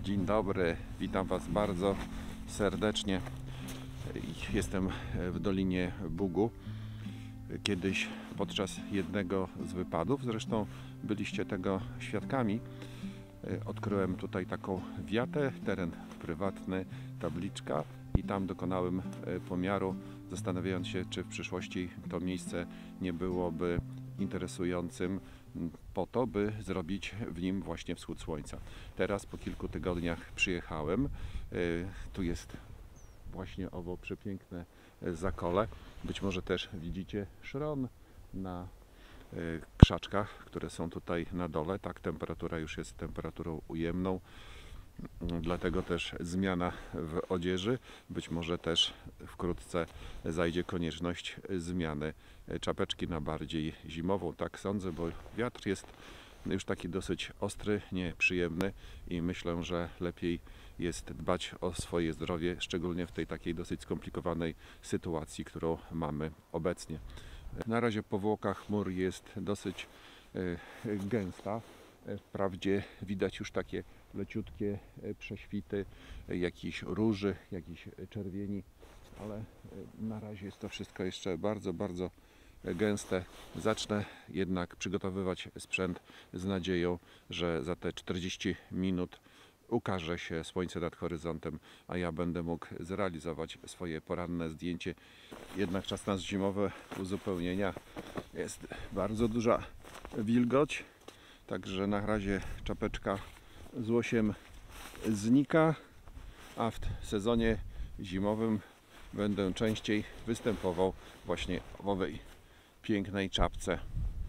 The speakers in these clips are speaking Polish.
Dzień dobry, witam Was bardzo serdecznie. Jestem w Dolinie Bugu. Kiedyś podczas jednego z wypadów, zresztą byliście tego świadkami, odkryłem tutaj taką wiatę, teren prywatny, tabliczka i tam dokonałem pomiaru, zastanawiając się, czy w przyszłości to miejsce nie byłoby interesującym po to, by zrobić w nim właśnie wschód słońca. Teraz po kilku tygodniach przyjechałem. Tu jest właśnie owo przepiękne zakole. Być może też widzicie szron na krzaczkach, które są tutaj na dole. Tak, temperatura już jest temperaturą ujemną. Dlatego też zmiana w odzieży. Być może też wkrótce zajdzie konieczność zmiany czapeczki na bardziej zimową. Tak sądzę, bo wiatr jest już taki dosyć ostry, nieprzyjemny i myślę, że lepiej jest dbać o swoje zdrowie, szczególnie w tej takiej dosyć skomplikowanej sytuacji, którą mamy obecnie. Na razie powłoka chmur jest dosyć gęsta. Wprawdzie widać już takie leciutkie prześwity jakichś róży, jakichś czerwieni, ale na razie jest to wszystko jeszcze bardzo gęste. Zacznę jednak przygotowywać sprzęt z nadzieją, że za te 40 minut ukaże się słońce nad horyzontem, a ja będę mógł zrealizować swoje poranne zdjęcie. Jednak czas na zimowe uzupełnienia. Jest bardzo duża wilgoć, także na razie czapeczka z łosiem znika, a w sezonie zimowym będę częściej występował właśnie w owej pięknej czapce,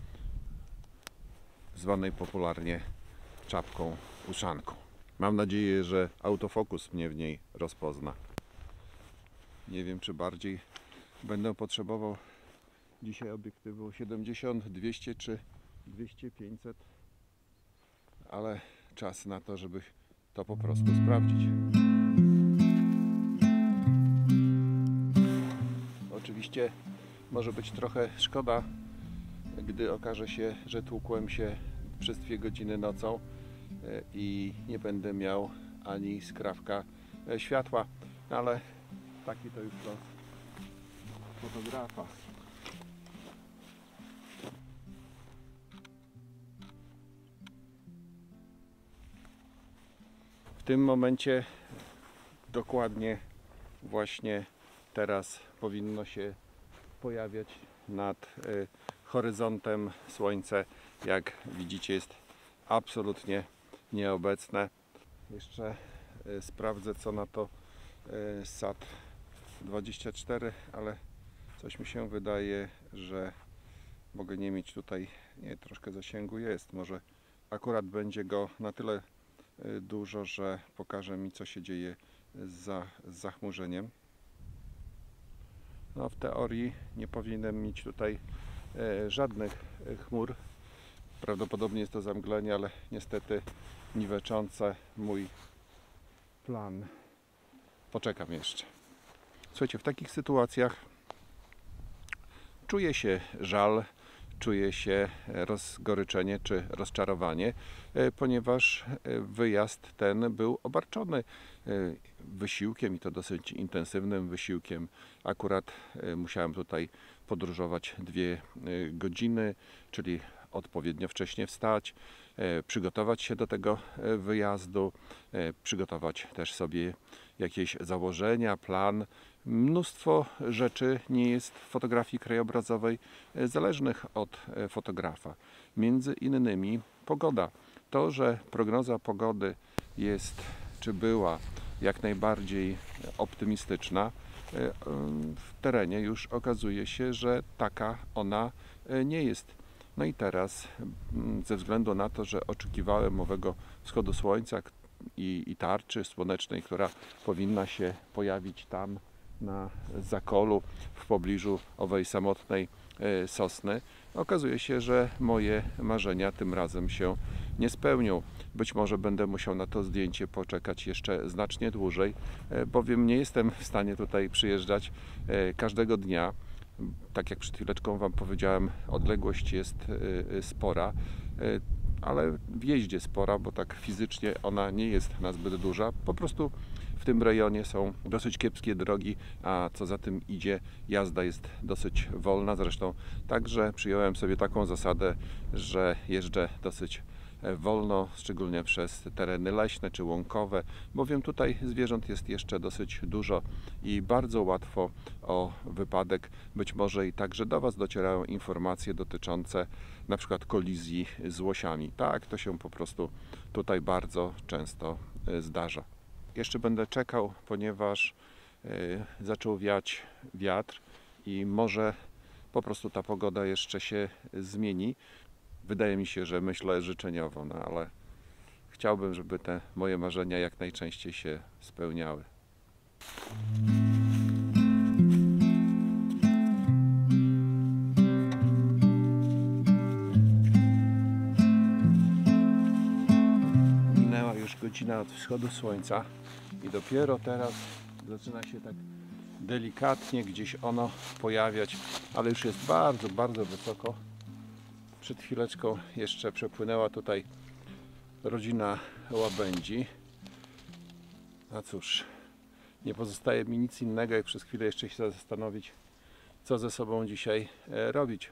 zwanej popularnie czapką uszanką. Mam nadzieję, że autofokus mnie w niej rozpozna. Nie wiem, czy bardziej będę potrzebował dzisiaj obiektywu 70, 200 czy 200, 500, ale czas na to, żeby to po prostu sprawdzić. Oczywiście może być trochę szkoda, gdy okaże się, że tłukłem się przez 2 godziny nocą i nie będę miał ani skrawka światła, ale taki to już los fotografa. W tym momencie dokładnie właśnie teraz powinno się pojawiać nad horyzontem słońce. Jak widzicie, jest absolutnie nieobecne. Jeszcze sprawdzę, co na to SAT-24, ale coś mi się wydaje, że mogę nie mieć tutaj, troszkę zasięgu jest. Może akurat będzie go na tyle dużo, że pokaże mi, co się dzieje z zachmurzeniem. No, w teorii nie powinienem mieć tutaj żadnych chmur. Prawdopodobnie jest to zamglenie, ale niestety niweczące mój plan. Poczekam jeszcze. Słuchajcie, w takich sytuacjach czuje się żal, czuje się rozgoryczenie czy rozczarowanie, ponieważ wyjazd ten był obarczony wysiłkiem i to dosyć intensywnym wysiłkiem. Akurat musiałem tutaj podróżować 2 godziny, czyli odpowiednio wcześnie wstać, przygotować się do tego wyjazdu, przygotować też sobie jakieś założenia, plan. Mnóstwo rzeczy nie jest w fotografii krajobrazowej zależnych od fotografa. Między innymi pogoda. To, że prognoza pogody jest, czy była jak najbardziej optymistyczna, w terenie już okazuje się, że taka ona nie jest. No i teraz, ze względu na to, że oczekiwałem owego wschodu słońca i tarczy słonecznej, która powinna się pojawić tam na zakolu w pobliżu owej samotnej sosny, okazuje się, że moje marzenia tym razem się nie spełnią. Być może będę musiał na to zdjęcie poczekać jeszcze znacznie dłużej, bowiem nie jestem w stanie tutaj przyjeżdżać każdego dnia. Tak jak przed chwileczką Wam powiedziałem, odległość jest spora. ale w jeździe spora, bo tak fizycznie ona nie jest nazbyt duża. Po prostu w tym rejonie są dosyć kiepskie drogi, a co za tym idzie, jazda jest dosyć wolna. Zresztą także przyjąłem sobie taką zasadę, że jeżdżę dosyć wolno, szczególnie przez tereny leśne czy łąkowe, bowiem tutaj zwierząt jest jeszcze dosyć dużo i bardzo łatwo o wypadek. Być może i także do Was docierają informacje dotyczące na przykład kolizji z łosiami. Tak, to się po prostu tutaj bardzo często zdarza. Jeszcze będę czekał, ponieważ zaczął wiać wiatr i może po prostu ta pogoda jeszcze się zmieni. Wydaje mi się, że myślę życzeniowo, no ale chciałbym, żeby te moje marzenia jak najczęściej się spełniały. Minęła już godzina od wschodu słońca i dopiero teraz zaczyna się tak delikatnie gdzieś ono pojawiać, ale już jest bardzo, bardzo wysoko. Przed chwileczką jeszcze przepłynęła tutaj rodzina łabędzi. A cóż, nie pozostaje mi nic innego, jak przez chwilę jeszcze się zastanowić, co ze sobą dzisiaj robić.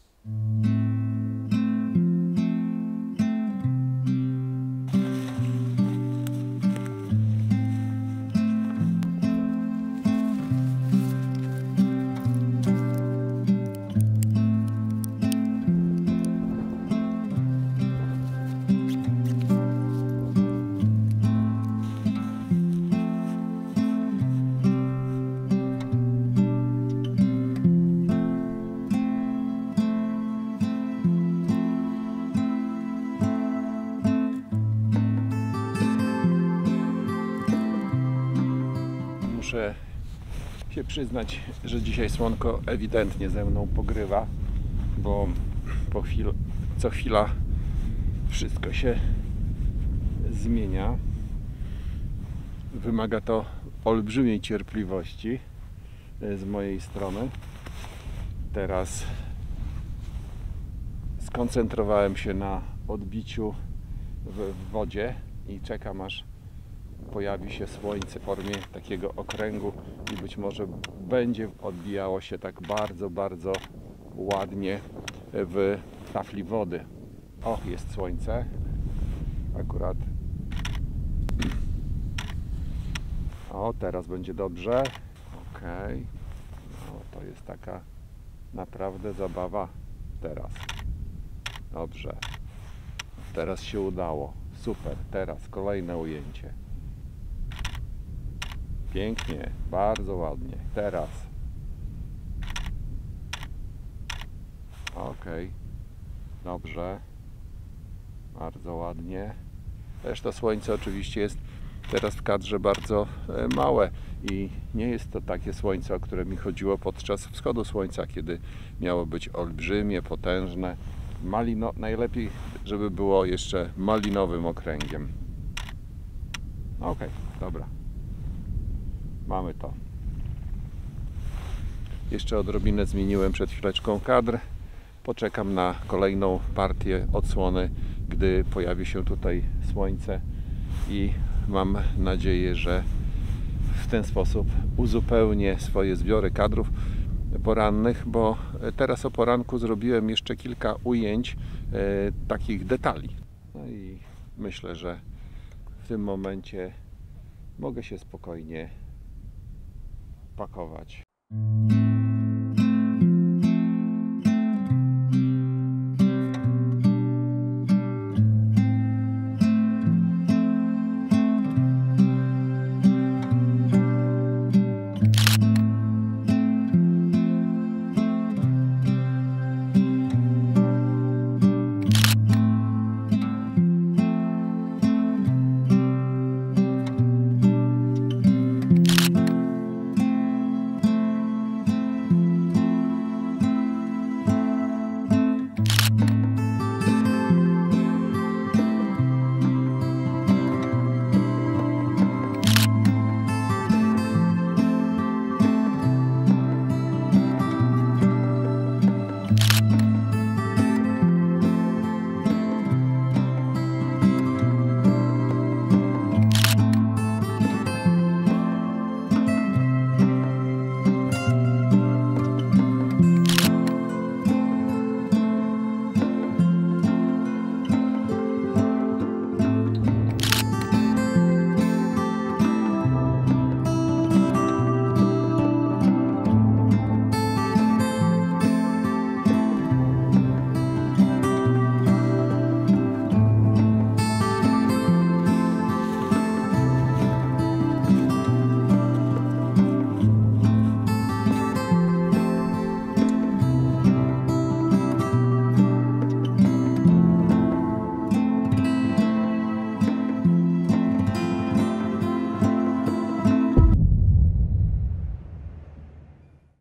Muszę się przyznać, że dzisiaj słonko ewidentnie ze mną pogrywa, bo co chwila wszystko się zmienia. Wymaga to olbrzymiej cierpliwości z mojej strony. Teraz skoncentrowałem się na odbiciu w wodzie i czekam, aż pojawi się słońce w formie takiego okręgu i być może będzie odbijało się tak bardzo, bardzo ładnie w tafli wody. O, jest słońce. Akurat. O, teraz będzie dobrze. Okej. No, to jest taka naprawdę zabawa teraz. Dobrze. Teraz się udało. Super. Teraz kolejne ujęcie. Pięknie, bardzo ładnie. Teraz. Ok. Dobrze. Bardzo ładnie. Też to słońce oczywiście jest teraz w kadrze bardzo małe i nie jest to takie słońce, o które mi chodziło podczas wschodu słońca, kiedy miało być olbrzymie, potężne. Najlepiej, żeby było jeszcze malinowym okręgiem. Ok, dobra. Mamy to. Jeszcze odrobinę zmieniłem przed chwileczką kadr. Poczekam na kolejną partię odsłony, gdy pojawi się tutaj słońce i mam nadzieję, że w ten sposób uzupełnię swoje zbiory kadrów porannych, bo teraz o poranku zrobiłem jeszcze kilka ujęć takich detali. No i myślę, że w tym momencie mogę się spokojnie pakować.